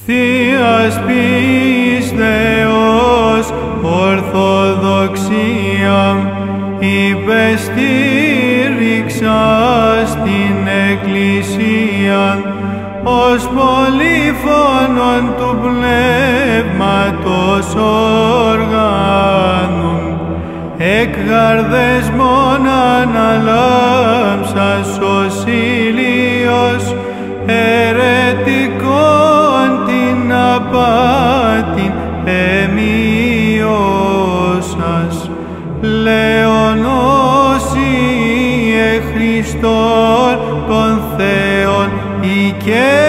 Θείας πίστεως ορθοδοξία υπεστήριξα στην Εκκλησία ως πολυφώνων του Πνεύματος οργάνων εκ γαρδές μόν αναλάμψας ως ήλιος αιρετικών την απάτην εμειώσας λέον όσοι Χριστόν των Θεών